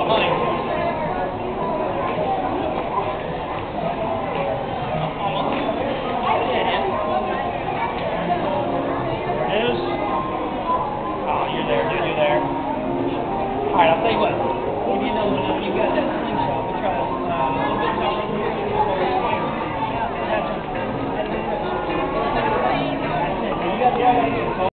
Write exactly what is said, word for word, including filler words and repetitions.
behind you. Almost. Yeah, it is. There it is. Oh, you're there, dude, you're there. Alright, I'll tell you what. Give me another one now. You got that slingshot. We'll try uh, a little bit tougher.